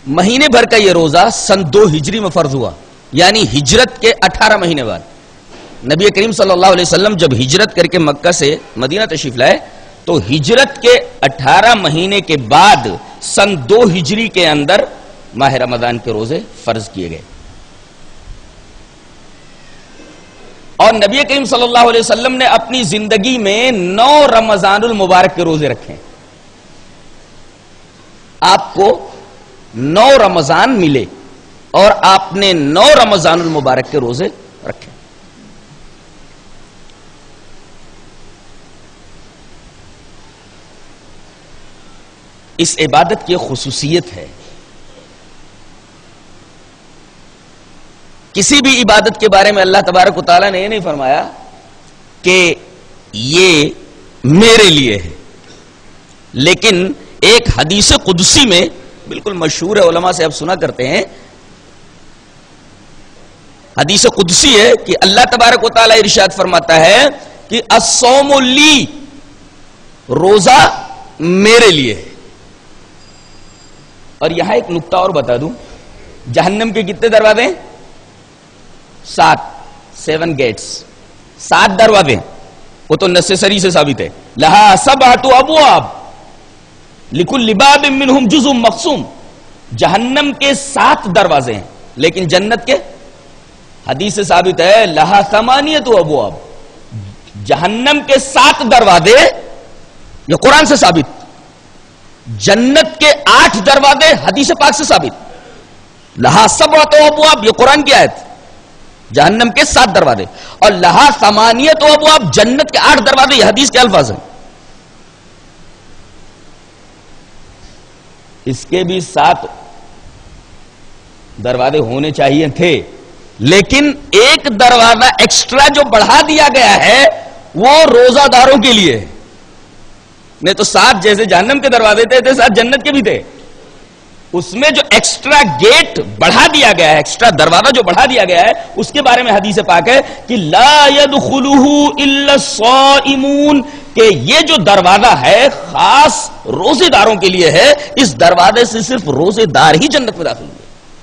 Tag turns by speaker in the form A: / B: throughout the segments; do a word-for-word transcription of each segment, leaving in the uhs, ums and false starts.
A: مہینے بھر کا یہ روزہ سن دو ہجری میں فرض ہوا، یعنی ہجرت کے اٹھارہ مہینے بعد۔ نبی کریم صلی اللہ علیہ وسلم جب ہجرت کر کے مکہ سے مدینہ تشریف لائے تو ہجرت کے اٹھارہ مہینے کے بعد سن دو ہجری کے اندر ماہ رمضان کے روزے فرض کیے گئے، اور نبی کریم صلی اللہ علیہ وسلم نے اپنی زندگی میں نو رمضان المبارک کے روزے رکھے۔ آپ کو نو رمضان ملے اور آپ نے نو رمضان المبارک کے روزے رکھے۔ اس عبادت کی خصوصیت ہے، کسی بھی عبادت کے بارے میں اللہ تبارک و تعالیٰ نے یہ نہیں فرمایا کہ یہ میرے لیے ہے، لیکن ایک حدیث قدسی میں بالکل مشہور ہے، علماء سے آپ سنا کرتے ہیں، حدیث قدسی ہے کہ اللہ تبارک و تعالیٰ ارشاد فرماتا ہے کہ الصوم لی، روزہ میرے لیے ہے۔ اور یہاں ایک نکتہ اور بتا دوں، جہنم کے کتنے دروازے ہیں؟ سات، سیون گیٹس، سات دروازے، وہ تو نیسیسری سے ثابت ہے۔ لہا سبعۃ ابواب لکل باب منہم جزء مقسوم، جہنم کے سات دروازے ہیں، لیکن جنت کے حدیث سے ثابت ہے لہا ثمانیۃ ابواب، جہنم کے سات دروازے، یہ قرآن سے ثابت، جنت کے آٹھ دروازے حدیث پاک سے ثابت۔ لہا سبعۃ ابواب، یہ قرآن کی آیت، جہنم کے سات دروازے، اور لہا ثمانیۃ ابواب، جنت کے آٹھ دروازے، یہ حدیث کے الفاظ ہیں۔ اس کے بھی سات دروازے ہونے چاہیے تھے، لیکن ایک دروازہ ایکسٹرا جو بڑھا دیا گیا ہے وہ روزہ داروں کے لیے ہے، نہیں تو سات جیسے جہنم کے دروازے تھے تھے سات جنت کے بھی تھے۔ اس میں جو ایکسٹرا گیٹ بڑھا دیا گیا ہے، ایکسٹرا دروازہ جو بڑھا دیا گیا ہے، اس کے بارے میں حدیث پاک ہے کہ لا يدخلہ الا الصائمون، کہ یہ جو دروازہ ہے خاص روزے داروں کے لیے ہے، اس دروازے سے صرف روزے دار ہی جنت میں داخل ہوئے۔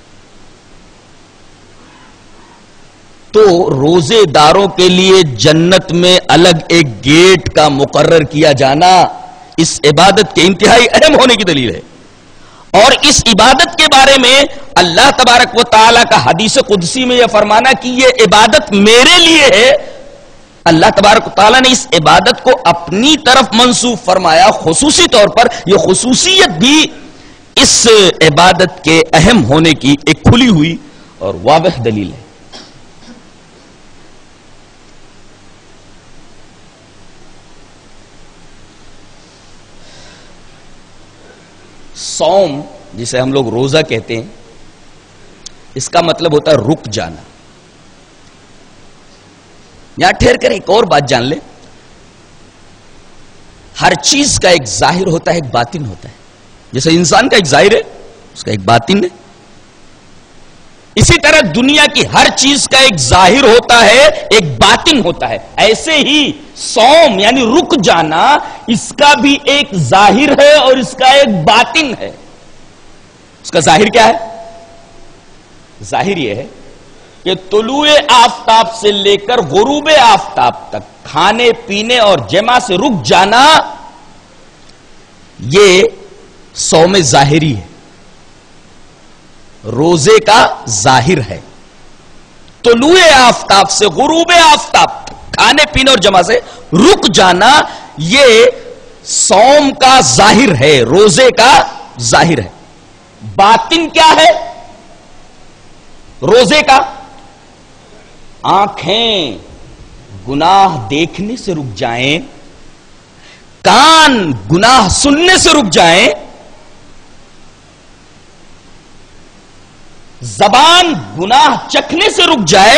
A: تو روزے داروں کے لیے جنت میں الگ ایک گیٹ کا مقرر کیا جانا اس عبادت کے انتہائی اہم ہونے کی دلیل ہے، اور اس عبادت کے بارے میں اللہ تبارک و تعالیٰ کا حدیث قدسی میں یہ فرمانا کہ یہ عبادت میرے لیے ہے، اللہ تبارک و تعالیٰ نے اس عبادت کو اپنی طرف منسوب فرمایا خصوصی طور پر، یہ خصوصیت بھی اس عبادت کے اہم ہونے کی ایک کھلی ہوئی اور واضح دلیل ہے۔ صوم جسے ہم لوگ روزہ کہتے ہیں، اس کا مطلب ہوتا ہے رک جانا۔ یہاں ٹھہر کر ایک اور بات جان لیں، ہر چیز کا ایک ظاہر ہوتا ہے، ایک باطن ہوتا ہے، جیسے انسان کا ایک ظاہر ہے اس کا ایک باطن ہے، اسی طرح دنیا کی ہر چیز کا ایک ظاہر ہوتا ہے، ایک باطن ہوتا ہے۔ ایسے ہی صوم یعنی رک جانا، اس کا بھی ایک ظاہر ہے اور اس کا ایک باطن ہے۔ اس کا ظاہر کیا ہے؟ ظاہر یہ ہے کہ طلوع آفتاب سے لے کر غروب آفتاب تک کھانے پینے اور جمع سے رک جانا، یہ صوم ظاہری ہے، روزے کا ظاہر ہے۔ طلوع آفتاب سے غروب آفتاب تک کھانے پینے اور جمع سے رک جانا، یہ صوم کا ظاہر ہے، روزے کا ظاہر ہے۔ باطن کیا ہے روزے کا؟ آنکھیں گناہ دیکھنے سے رک جائیں، کان گناہ سننے سے رک جائیں، زبان گناہ چکھنے سے رک جائے،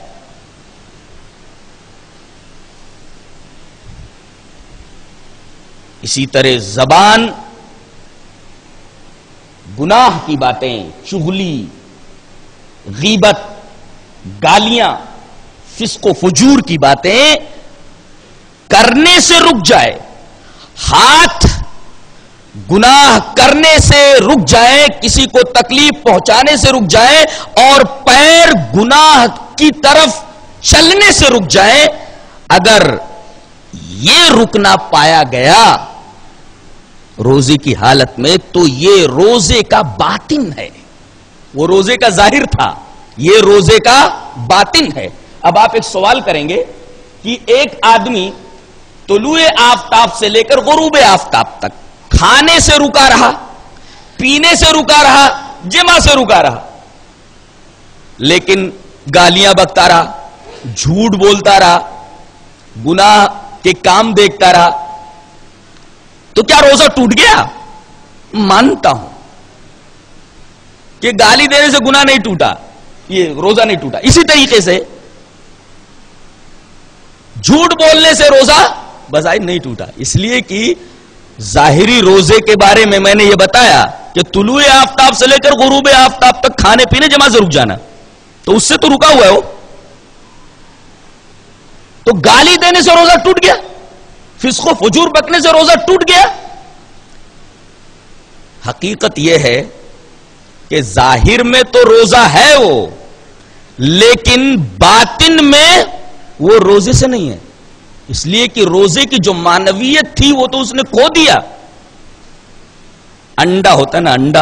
A: اسی طرح زبان گناہ کی باتیں، چغلی، غیبت، گالیاں، فسق و فجور کی باتیں کرنے سے رک جائے، ہاتھ گناہ کرنے سے رک جائیں، کسی کو تکلیف پہنچانے سے رک جائیں اور پیر گناہ کی طرف چلنے سے رک جائیں، اگر یہ رکنا پایا گیا روزے کی حالت میں تو یہ روزے کا باطن ہے، وہ روزے کا ظاہر تھا، یہ روزے کا باطن ہے۔ اب آپ ایک سوال کریں گے کہ ایک آدمی طلوع آفتاب سے لے کر غروب آفتاب تک کھانے سے رکا رہا، پینے سے رکا رہا، جمع سے رکا رہا، لیکن گالیاں بکتا رہا، جھوٹ بولتا رہا، گناہ کے کام دیکھتا رہا، تو کیا روزہ ٹوٹ گیا؟ مانتا ہوں کہ گالی دینے سے گناہ نہیں ٹوٹا، یہ روزہ نہیں ٹوٹا۔ اسی طریقے سے جھوٹ بولنے سے روزہ بظاہر نہیں ٹوٹا، اس لیے کہ ظاہری روزے کے بارے میں میں نے یہ بتایا کہ طلوع آفتاب سے لے کر غروب آفتاب تک کھانے پینے جمع سے رک جانا، تو اس سے تو رکا ہوا ہے وہ، تو گالی دینے سے روزہ ٹوٹ گیا، فسق و فجور بکنے سے روزہ ٹوٹ گیا۔ حقیقت یہ ہے کہ ظاہر میں تو روزہ ہے وہ، لیکن باطن میں وہ روزے سے نہیں ہے، اس لیے کہ روزے کی جو معنویت تھی وہ تو اس نے کھو دیا۔ انڈا ہوتا ہے نا، انڈا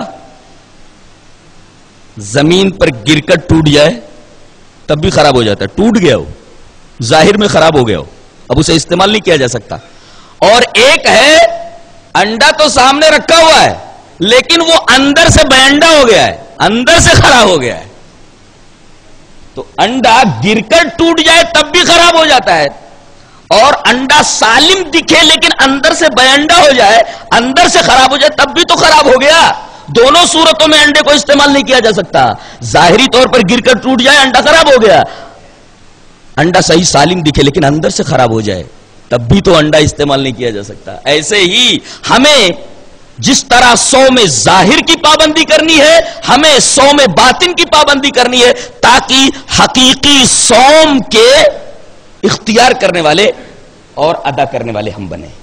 A: زمین پر گر کر ٹوٹ جائے تب بھی خراب ہو جاتا ہے، ٹوٹ گیا وہ، ظاہر میں خراب ہو گیا ہو، اب اسے استعمال نہیں کیا جا سکتا۔ اور ایک ہے انڈا تو سامنے رکھا ہوا ہے لیکن وہ اندر سے بینڈا ہو گیا ہے، اندر سے خراب ہو گیا ہے، تو انڈا گر کر ٹوٹ جائے تب بھی خراب ہو جاتا ہے، اور انڈا سالم دکھے لیکن اندر سے بینڈا ہو جائے، اندر سے خراب ہو جائے تب بھی تو خراب ہو گیا۔ دونوں صورتوں میں انڈے کو استعمال نہیں کیا جا سکتا، ظاہری طور پر گر کر ٹوٹ جائے انڈا خراب ہو گیا، انڈا صحیح سالم دکھے لیکن اندر سے خراب ہو جائے تب بھی تو انڈا استعمال نہیں کیا جا سکتا۔ ایسے ہی ہمیں جس طرح صوم ظاہر کی پابندی کرنی ہے، ہمیں صوم باطن کی پابندی کرنی ہے، تاکہ حقیقی صوم کے اختیار کرنے والے اور ادا کرنے والے ہم بنیں۔